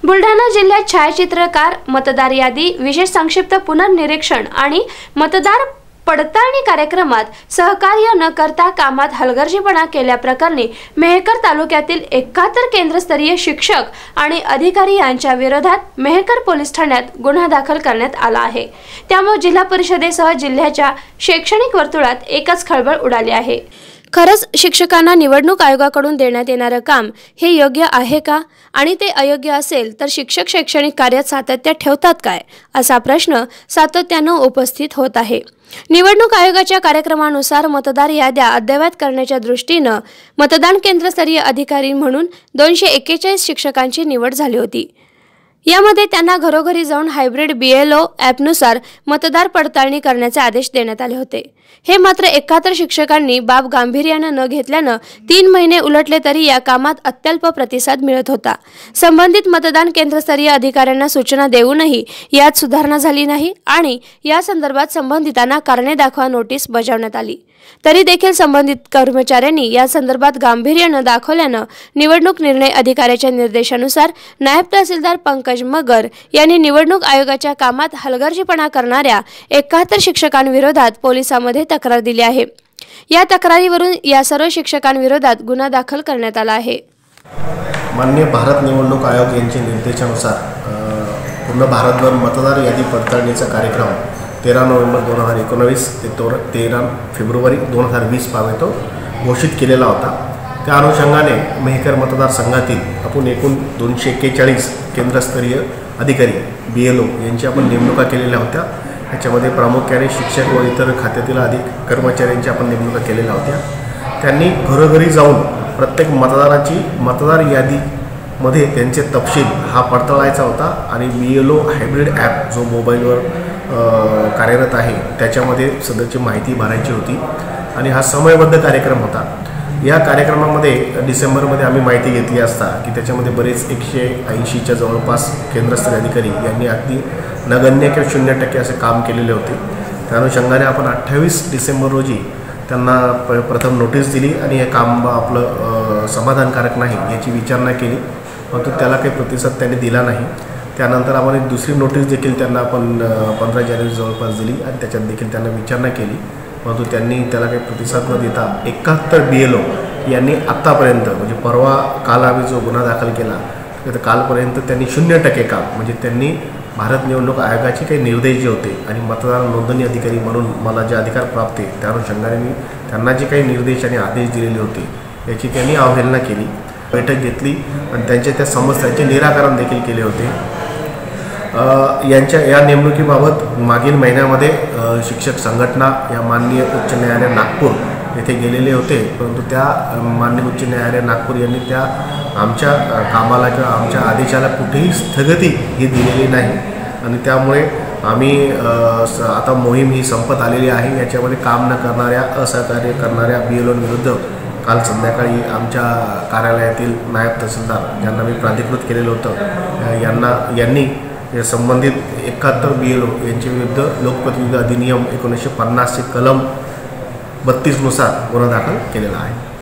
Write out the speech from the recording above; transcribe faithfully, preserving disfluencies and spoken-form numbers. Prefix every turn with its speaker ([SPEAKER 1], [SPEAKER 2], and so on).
[SPEAKER 1] बुलढाणा जिल्ह्यात छायाचित्रकार, मतदार यादी, विशेष संक्षिप्त पुनर्निरीक्षण आणि मतदार पडताळणी कार्यक्रमात सहकार्य न करता कामात हलगर्जीपणा केल्याप्रकरणी मेहकर तालुक्यातील एकाहत्तर केंद्रस्तरीय शिक्षक आणि अधिकारी यांच्या विरोधात मेहकर पोलीस ठाण्यात गुन्हा दाखल करण्यात आला आहे। त्यामुळे जिल्हा परिषदेसह जिल्ह्याच्या शैक्षणिक वर्तुळात एकच खळबळ उडाली आहे। खरंच शिक्षकांना निवडणूक आयोगाकडून देण्यात येणारे काम हे योग्य आहे का आणि ते अयोग्य असेल तर शिक्षक शैक्षणिक कार्यात सातत्य ठेवतात काय असा प्रश्न सातत्याने उपस्थित होत आहे। निवडणूक आयोगाच्या कार्यक्रमानुसार मतदार याद्या अद्ययावत करण्याच्या दृष्टीने मतदान केंद्रस्तरीय अधिकारी म्हणून दोनशे एक्केचाळीस शिक्षकांची निवड झाली होती। यामध्ये त्यांना घरोघरी जाऊन हायब्रिड बीएलओ ॲपनुसार मतदार पडताळणी करण्याचे आदेश देण्यात आले होते। हे मात्र एकाहत्तर शिक्षकांनी बाब गांभीर्याने न घेतल्याने तीन महिने उलटले तरी या कामात अत्यल्प प्रतिसाद मिळत होता। संबंधित मतदान केंद्रस्तरीय अधिकाऱ्यांना सूचना देऊनही यात सुधारणा झाली नाही आणि या संदर्भात संबंधितांना कारणे दाखवा नोटीस बजावण्यात आली। तरी देखील संबंधित कर्मचाऱ्यांनी या संदर्भात गांभीर्य न दाखवल्याने निवडणूक निर्णय अधिकाऱ्याच्या निर्देशानुसार नायब तहसीलदार पंकज मगर यांनी निवडणूक आयोगाच्या कामात हलगर्जीपणा करणाऱ्या एकाहत्तर शिक्षकांविरोधात पोलिसांमध्ये तक्रार दिली आहे। या तक्रारीवरून या सर्व शिक्षकांविरोधात गुन्हा दाखल करण्यात आला आहे।
[SPEAKER 2] माननीय भारत निवडणूक आयोग यांच्या निर्देशानुसार पूर्ण भारतभर मतदार यादी पडताळणीचा कार्यक्रम तेरा नोव्हेंबर दोन हजार एकोणवीस ते तेरा फेब्रुवारी दोन हजार वीस पावेतो घोषित केलेला होता। त्या अनुषंगाने मेहकर मतदारसंघातील आपण एकूण दोनशे एक्केचाळीस केंद्रस्तरीय अधिकारी बी एल ओ यांची आपण नेमणुका केलेल्या होत्या। याच्यामध्ये प्रामुख्याने शिक्षक व इतर खात्यातील अधिक कर्मचाऱ्यांची आपण नेमणुका केलेल्या होत्या। त्यांनी घरोघरी जाऊन प्रत्येक मतदाराची मतदार यादीमध्ये त्यांचे तपशील हा पडताळायचा होता आणि B L O hybrid app जो मोबाईलवर कार्यरत आहे त्याच्यामध्ये सदरची माहिती भरायची होती आणि हा समयबद्ध कार्यक्रम होता। या कार्यक्रमामध्ये डिसेंबरमध्ये आम्ही माहिती घेतली असता की त्याच्यामध्ये बरेच एकशे ऐंशीच्या जवळपास केंद्रस्तरीय अधिकारी यांनी अगदी नगण्य किंवा शून्य टक्के असे काम केलेले होते। त्या अनुषंगाने आपण अठ्ठावीस डिसेंबर रोजी त्यांना प प्रथम नोटीस दिली आणि हे काम आपलं समाधानकारक नाही याची विचारणा केली, परंतु त्याला काही प्रतिसाद त्यांनी दिला नाही। त्यानंतर आपण एक दुसरी नोटीस देखील त्यांना आपण पंधरा जानेवारी जवळपास दिली आणि त्याच्यात देखील त्यांना विचारणा केली, परंतु त्यांनी त्याला काही प्रतिसाद न देता एकाहत्तर बी एल ओ यांनी आत्तापर्यंत म्हणजे परवा काल आम्ही जो गुन्हा दाखल केला तर कालपर्यंत त्यांनी शून्य टक्के काम म्हणजे त्यांनी भारत निवडणूक आयोगाचे काही निर्देश जे होते आणि मतदार नोंदणी अधिकारी म्हणून मला जे अधिकार प्राप्त आहे त्या अनुषंगाने मी त्यांना जे काही निर्देश आणि आदेश दिलेले होते याची त्यांनी अवहेलना केली। बैठक घेतली आणि त्यांच्या त्या समस्यांचे निराकरण देखील केले होते। यांच्या या नेमणुकीबाबत मागील महिन्यामध्ये शिक्षक संघटना या माननीय उच्च न्यायालय नागपूर येथे गेलेले होते, परंतु त्या माननीय उच्च न्यायालय नागपूर यांनी त्या आमच्या कामाला किंवा आमच्या आदेशाला कुठेही स्थगिती ही दिलेली नाही आणि त्यामुळे आम्ही आता मोहीम ही संपत आलेली आहे। याच्यामध्ये काम न करणाऱ्या असहकार्य करणाऱ्या बी एल ओंविरुद्ध काल संध्याकाळी आमच्या कार्यालयातील नायब तहसीलदार ज्यांना मी प्राधिकृत केलेलं होतं यांना यांनी संबंधित एकाहत्तर बी एल ओ यांच्या विरुद्ध लोकप्रतिनिधी अधिनियम एकोणीसशे पन्नासचे कलम बत्तीसनुसार गुन्हा दाखल केलेला आहे।